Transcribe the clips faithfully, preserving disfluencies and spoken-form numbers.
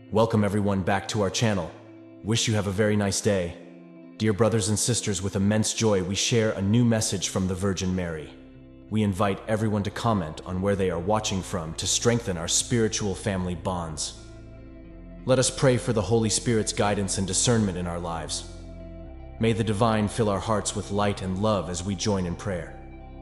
Welcome everyone back to our channel. Wish you have a very nice day. Dear brothers and sisters, with immense joy we share a new message from the Virgin Mary. We invite everyone to comment on where they are watching from to strengthen our spiritual family bonds. Let us pray for the Holy Spirit's guidance and discernment in our lives. May the divine fill our hearts with light and love as we join in prayer.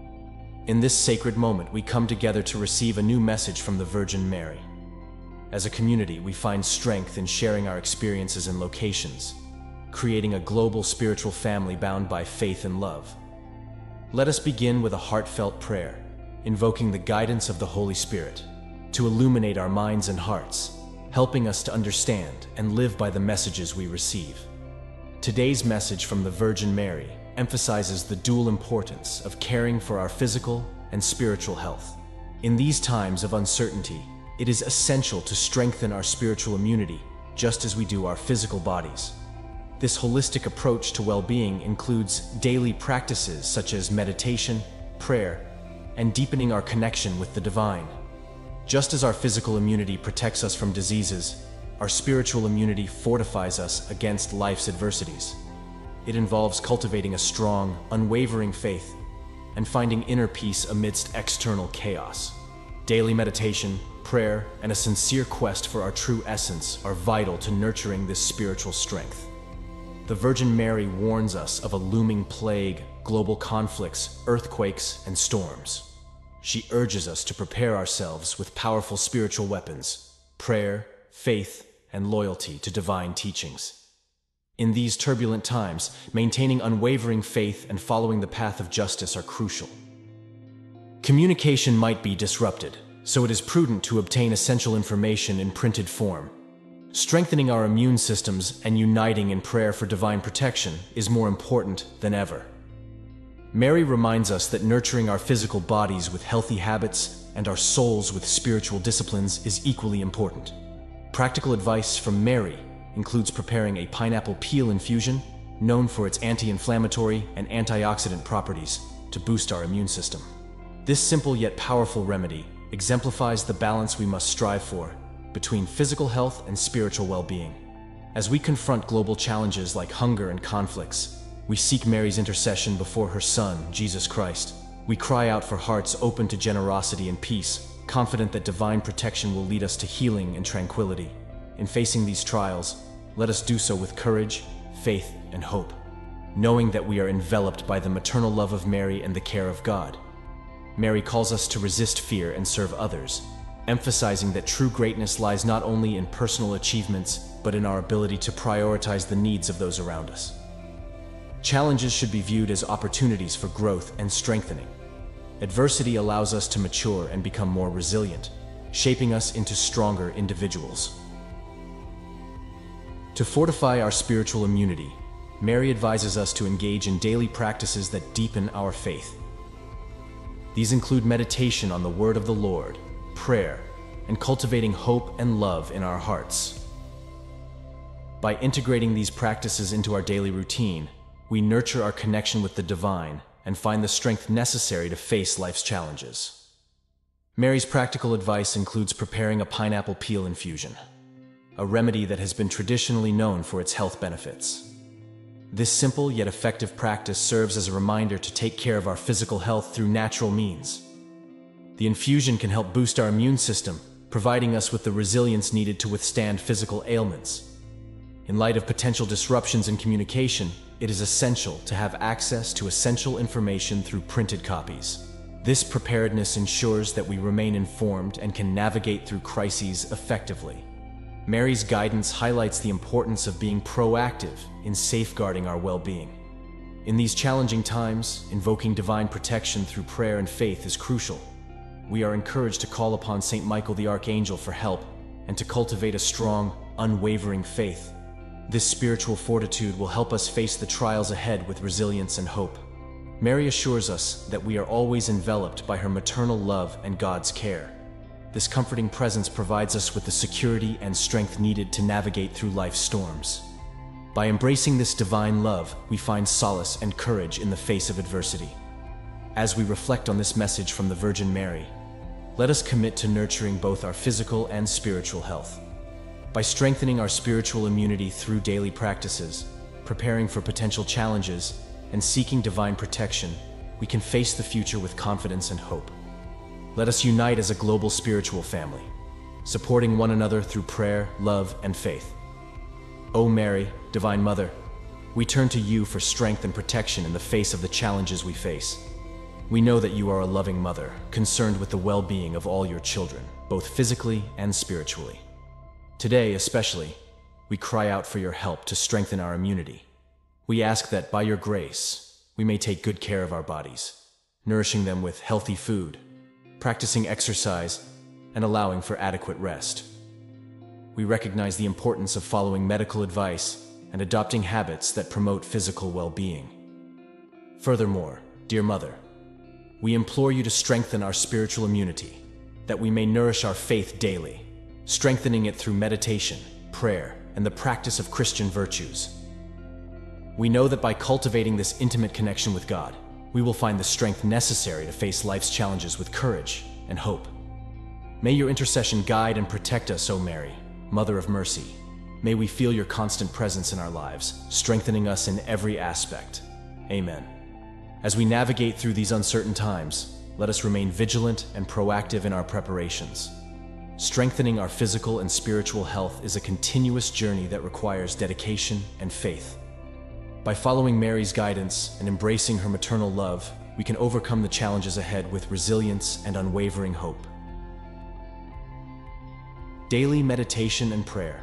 In this sacred moment, we come together to receive a new message from the Virgin Mary. As a community, we find strength in sharing our experiences and locations, creating a global spiritual family bound by faith and love. Let us begin with a heartfelt prayer, invoking the guidance of the Holy Spirit to illuminate our minds and hearts, helping us to understand and live by the messages we receive. Today's message from the Virgin Mary emphasizes the dual importance of caring for our physical and spiritual health. In these times of uncertainty, it is essential to strengthen our spiritual immunity, just as we do our physical bodies. This holistic approach to well-being includes daily practices such as meditation, prayer, and deepening our connection with the divine. Just as our physical immunity protects us from diseases, our spiritual immunity fortifies us against life's adversities. It involves cultivating a strong, unwavering faith and finding inner peace amidst external chaos. Daily meditation, prayer, and a sincere quest for our true essence are vital to nurturing this spiritual strength. The Virgin Mary warns us of a looming plague, global conflicts, earthquakes, and storms. She urges us to prepare ourselves with powerful spiritual weapons: prayer, faith, and loyalty to divine teachings. In these turbulent times, maintaining unwavering faith and following the path of justice are crucial. Communication might be disrupted, so it is prudent to obtain essential information in printed form. Strengthening our immune systems and uniting in prayer for divine protection is more important than ever. Mary reminds us that nurturing our physical bodies with healthy habits and our souls with spiritual disciplines is equally important. Practical advice from Mary includes preparing a pineapple peel infusion, known for its anti-inflammatory and antioxidant properties, to boost our immune system. This simple yet powerful remedy exemplifies the balance we must strive for between physical health and spiritual well-being. As we confront global challenges like hunger and conflicts, we seek Mary's intercession before her Son, Jesus Christ. We cry out for hearts open to generosity and peace, confident that divine protection will lead us to healing and tranquility. In facing these trials, let us do so with courage, faith, and hope, knowing that we are enveloped by the maternal love of Mary and the care of God. Mary calls us to resist fear and serve others, emphasizing that true greatness lies not only in personal achievements, but in our ability to prioritize the needs of those around us. Challenges should be viewed as opportunities for growth and strengthening. Adversity allows us to mature and become more resilient, shaping us into stronger individuals. To fortify our spiritual immunity, Mary advises us to engage in daily practices that deepen our faith. These include meditation on the word of the Lord, prayer, and cultivating hope and love in our hearts. By integrating these practices into our daily routine, we nurture our connection with the divine and find the strength necessary to face life's challenges. Mary's practical advice includes preparing a pineapple peel infusion, a remedy that has been traditionally known for its health benefits. This simple yet effective practice serves as a reminder to take care of our physical health through natural means. The infusion can help boost our immune system, providing us with the resilience needed to withstand physical ailments. In light of potential disruptions in communication, it is essential to have access to essential information through printed copies. This preparedness ensures that we remain informed and can navigate through crises effectively. Mary's guidance highlights the importance of being proactive in safeguarding our well-being. In these challenging times, invoking divine protection through prayer and faith is crucial. We are encouraged to call upon Saint Michael the Archangel for help and to cultivate a strong, unwavering faith. This spiritual fortitude will help us face the trials ahead with resilience and hope. Mary assures us that we are always enveloped by her maternal love and God's care. This comforting presence provides us with the security and strength needed to navigate through life's storms. By embracing this divine love, we find solace and courage in the face of adversity. As we reflect on this message from the Virgin Mary, let us commit to nurturing both our physical and spiritual health. By strengthening our spiritual immunity through daily practices, preparing for potential challenges, and seeking divine protection, we can face the future with confidence and hope. Let us unite as a global spiritual family, supporting one another through prayer, love, and faith. O Mary, Divine Mother, we turn to you for strength and protection in the face of the challenges we face. We know that you are a loving mother, concerned with the well-being of all your children, both physically and spiritually. Today, especially, we cry out for your help to strengthen our immunity. We ask that, by your grace, we may take good care of our bodies, nourishing them with healthy food, practicing exercise, and allowing for adequate rest. We recognize the importance of following medical advice and adopting habits that promote physical well-being. Furthermore, dear Mother, we implore you to strengthen our spiritual immunity, that we may nourish our faith daily, strengthening it through meditation, prayer, and the practice of Christian virtues. We know that by cultivating this intimate connection with God, we will find the strength necessary to face life's challenges with courage and hope. May your intercession guide and protect us, O Mary, Mother of Mercy. May we feel your constant presence in our lives, strengthening us in every aspect. Amen. As we navigate through these uncertain times, let us remain vigilant and proactive in our preparations. Strengthening our physical and spiritual health is a continuous journey that requires dedication and faith. By following Mary's guidance and embracing her maternal love, we can overcome the challenges ahead with resilience and unwavering hope. Daily meditation and prayer.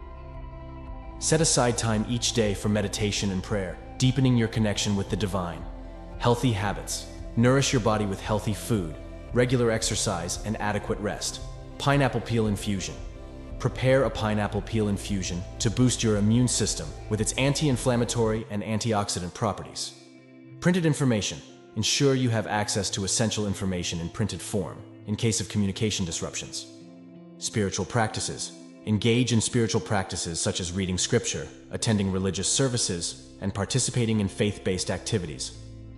Set aside time each day for meditation and prayer, deepening your connection with the divine. Healthy habits. Nourish your body with healthy food, regular exercise, and adequate rest. Pineapple peel infusion. Prepare a pineapple peel infusion to boost your immune system with its anti-inflammatory and antioxidant properties. Printed information. Ensure you have access to essential information in printed form in case of communication disruptions. Spiritual practices. Engage in spiritual practices such as reading scripture, attending religious services, and participating in faith-based activities.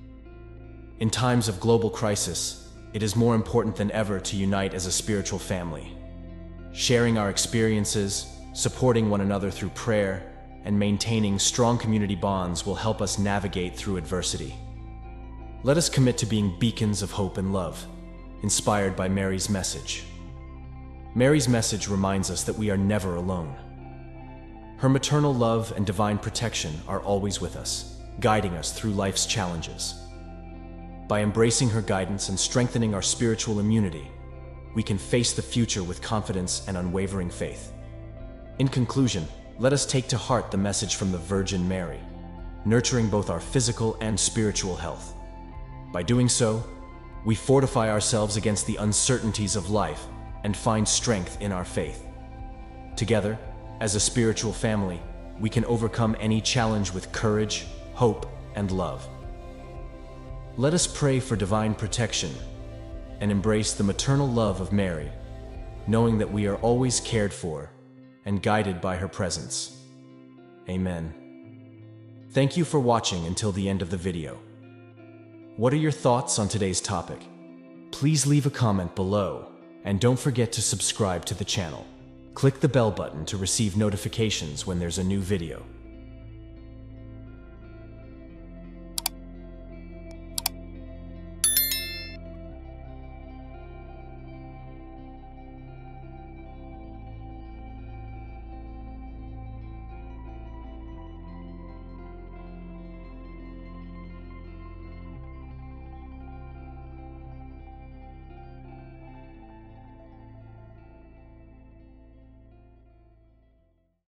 In times of global crisis, it is more important than ever to unite as a spiritual family. Sharing our experiences, supporting one another through prayer, and maintaining strong community bonds will help us navigate through adversity. Let us commit to being beacons of hope and love, inspired by Mary's message. Mary's message reminds us that we are never alone. Her maternal love and divine protection are always with us, guiding us through life's challenges. By embracing her guidance and strengthening our spiritual immunity, we can face the future with confidence and unwavering faith. In conclusion, let us take to heart the message from the Virgin Mary, nurturing both our physical and spiritual health. By doing so, we fortify ourselves against the uncertainties of life and find strength in our faith. Together, as a spiritual family, we can overcome any challenge with courage, hope, and love. Let us pray for divine protection and embrace the maternal love of Mary, knowing that we are always cared for and guided by her presence. Amen. Thank you for watching until the end of the video. What are your thoughts on today's topic? Please leave a comment below. And don't forget to subscribe to the channel. Click the bell button to receive notifications when there's a new video.